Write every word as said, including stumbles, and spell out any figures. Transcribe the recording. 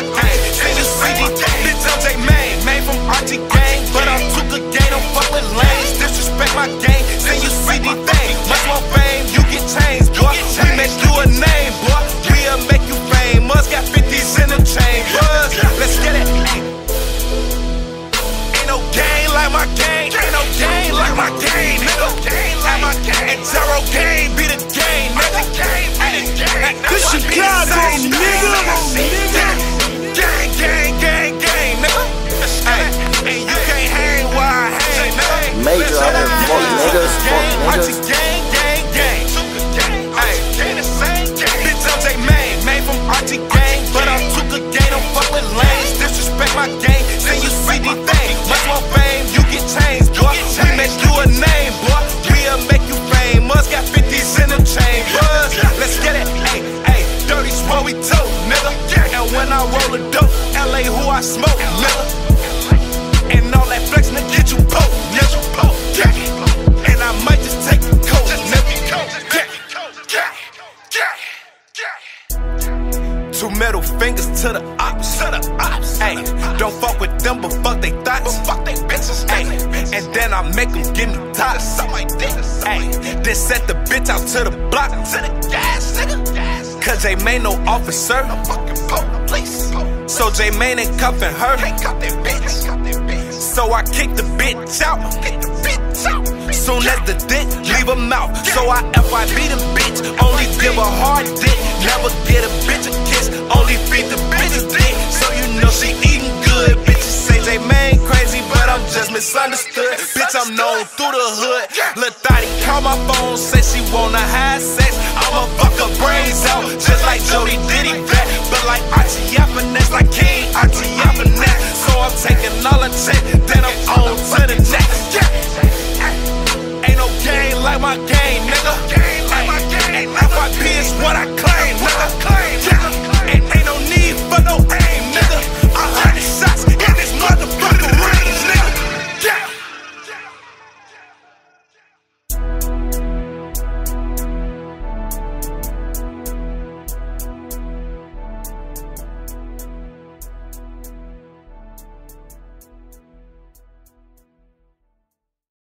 my game. Send you C D, bitch, I'm J-Mane. Made from R T gang, but I'm too good game. Don't fuck with lanes, disrespect my game. Send you C D thing, much more fame, you get changed, boy. We make you a name, boy. We'll make you famous. Got fifties in them chambers. Let's get it. Ain't no game like my game. Ain't no game like my game, nigga. Like my game. And zero game be the game, nigga. This Chicago, nigga. Gang, gang, gang, gang, nigga. And you can't hang while I hang, nigga. Major out here, fuck niggas, fuck niggas. Gang, gang, gang. Bitch, I'm J-Mane, made from R T gang, but I'm too good game. Don't fuck with lanes, disrespect my game. Send you C D thing, much more fame, you get changed, boy. We make you a name, boy. We'll make you famous. Got fifties in them chambers. Let's get it, ayy, ayy. Dirty's what we do, nigga. And when I roll a dope, L A who I smoke, nigga. And all that flex, nigga, get you poke, nigga. And I might just take the coat, nigga. Two middle fingers to the ops, to the ops. Ayy, don't fuck with them, but fuck they thoughts. But fuck they bitches, ayy. And then I make them give me tops, something like this. Ayy, then set the bitch out to the block, to the gas, nigga. Cause J-Mane no officer, no fucking police. So J-Mane ain't cuffing her, ain't cuff that bitch. So I kick the bitch out, kick the bitch out. Soon as the dick leave her mouth. So I F I B the bitch, only give a hard dick. Never get a bitch a kiss, only feed the bitch a dick. So you know she eating good. Bitches say J-Mane crazy, but I'm just misunderstood. Bitch, I'm known through the hood. Lil' Thotty call my phone, say she wanna have sex. I'ma fuck her brains out, just like Jody Diddy back. But like Archie Finesse, like King Archie Finesse. So I'm taking all the check, then I'm on to the next. Ain't no game like my game, nigga. Ain't like my game. F I B is what I claim, nigga.